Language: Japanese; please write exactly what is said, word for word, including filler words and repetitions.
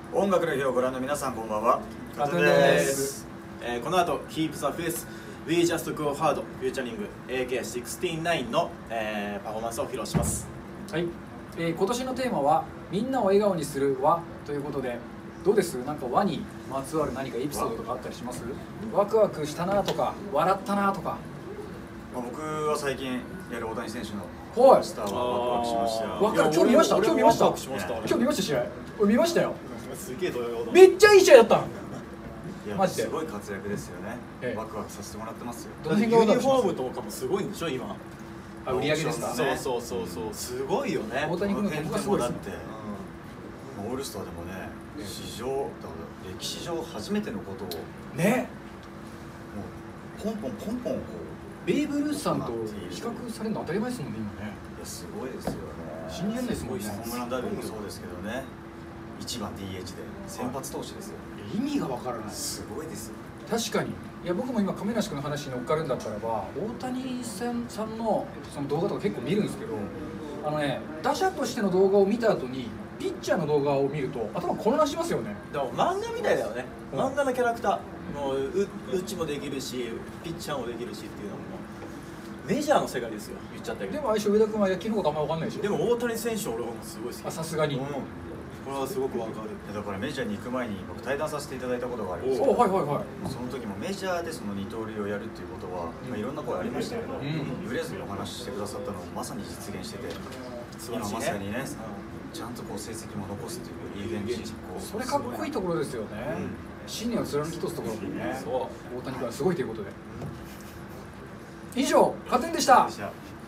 音楽の日をご覧の皆さん、こんばんは。 カトゥーンです。 えー、この後 Keep the Faith We Just Go Hard フューチャリング エーケーシックスティーナイン の、えー、パフォーマンスを披露します。 はい、えー、今年のテーマはみんなを笑顔にする輪ということで、どうです？なんか輪にまつわる何かエピソードとかあったりします？ワクワクしたなとか笑ったなとか。 まあ、僕は最近やる大谷選手のはいスターはワクワクしましたよ。 わかる。今日見ました。今日見ました。 ワクワクしました。 今日見ました試合。俺見ましたよ。 すげえ動揺だ。 めっちゃいい試合だった。 いやマジで。 すごい活躍ですよね。 ええ、 ワクワクさせてもらってますよ。 ユニフォームとかもすごいんでしょ今。 あ、売り上げですか。 そうそうそうそう、すごいよね。 大谷君の点がすごいですね。 だって、うん、オールスターでもね、史上だから歴史上初めてのことをね。 もうポンポンポンポンこうベーブ・ルースさんと比較されるの当たり前ですもんね今ね。 いやすごいですよね。 信じられないですもんね。 ホームランダービーもそうですけどね。いちばん ディーエイチ で先発投手ですよ。 意味がわからない。 すごいですよ。 確かに。いや僕も今亀梨君の話に乗っかるんだったらば、大谷さんのその動画とか結構見るんですけど、あのね、打者としての動画を見た後にピッチャーの動画を見ると頭混乱しますよね。 だから漫画みたいだよね。漫画のキャラクター。もうう打ちもできるし、ピッチャーもできるしっていうのもメジャーの世界ですよ。言っちゃったけど。 でも相性上田君は野球のことあんま分かんないでしょ。 でも大谷選手俺もすごい好き。 あ、さすがに。 うん、これはすごくわかる。 だからメジャーに行く前に僕対談させていただいたことがあるんですよ。 よ。 はいはいはい。 その時もメジャーでその二刀流をやるっていうことは、まあ、いろんな声ありましたけど、うん、ブレズにお話ししてくださったのもまさに実現してて、今まさにね、ちゃんとこう成績も残すっていう有言実行。 それかっこいいところですよね。うん、信念を貫き通すところもね。そう。大谷君はすごいということで。以上、カトゥーンでした。